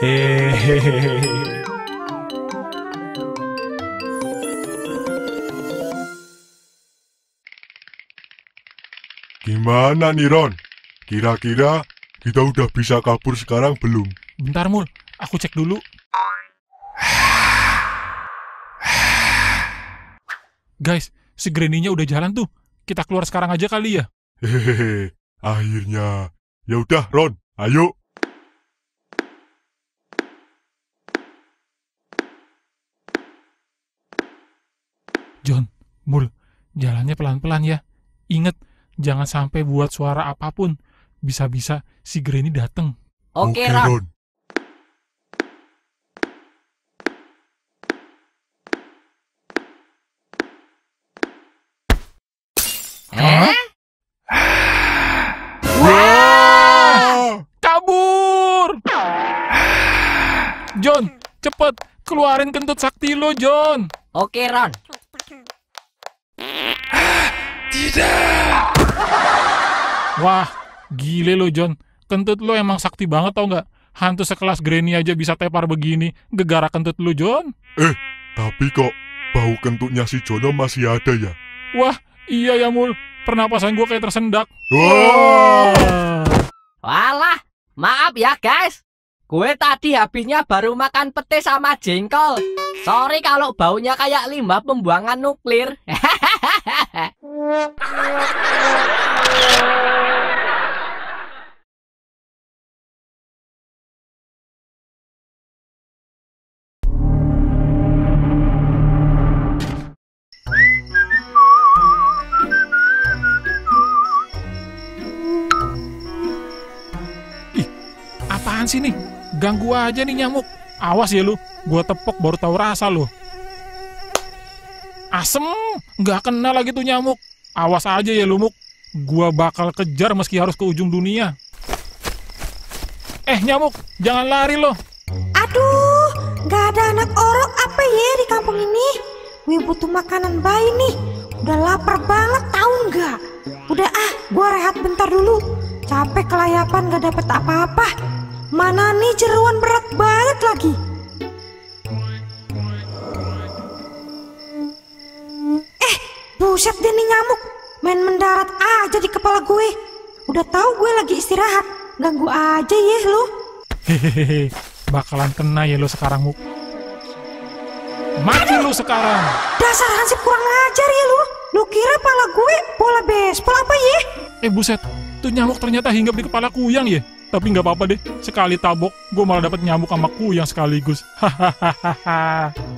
Hehehe. Gimana nih Ron? Kira-kira kita udah bisa kabur sekarang belum? Bentar Mul, aku cek dulu. Guys, si Granny-nya udah jalan tuh. Kita keluar sekarang aja kali ya. Hehehe, akhirnya. Ya udah Ron, ayo. John, Mul, jalannya pelan-pelan ya. Ingat, jangan sampai buat suara apapun. Bisa-bisa si Granny dateng. Oke, Ron. Hah? Wah! Kabur! John, cepet keluarin kentut sakti lo, John. Oke, Ron. Tidak. Wah, gile lo, John. Kentut lo emang sakti banget tau nggak? Hantu sekelas Granny aja bisa tepar begini. Gegara kentut lo, John. Tapi kok bau kentutnya si Jono masih ada ya? Wah, iya ya Mul. Pernapasan gue kayak tersendak. Wah! Walah, maaf ya guys. Gue tadi habisnya baru makan pete sama jengkol. Sorry kalau baunya kayak limbah pembuangan nuklir. Apaan sih nih? Ganggu aja nih nyamuk. Awas ya lu, gua tepok baru tahu rasa lu. Asem, nggak kena lagi tuh nyamuk. Awas aja ya lu, Muk. Gua bakal kejar meski harus ke ujung dunia. Nyamuk, jangan lari lo. Aduh, nggak ada anak orok apa ya di kampung ini? Gue butuh makanan bayi nih. Udah lapar banget tahu nggak? Udah gua rehat bentar dulu. Capek kelayapan nggak dapet apa-apa. Mana nih jeruan berat banget lagi. Buset deh nih nyamuk. Main mendarat aja di kepala gue. Udah tahu gue lagi istirahat. Ganggu aja ya lu. Hehehe, bakalan kena ya lo sekarang, Muk. Mati lu sekarang. Dasar hansip kurang ajar ya lu. Lu kira pala gue bola baseball apa ya? Buset, tuh nyamuk ternyata hinggap di kepala kuyang ya. Tapi nggak apa-apa deh, sekali tabok, gue malah dapat nyamuk sama kuyang sekaligus. Hahaha.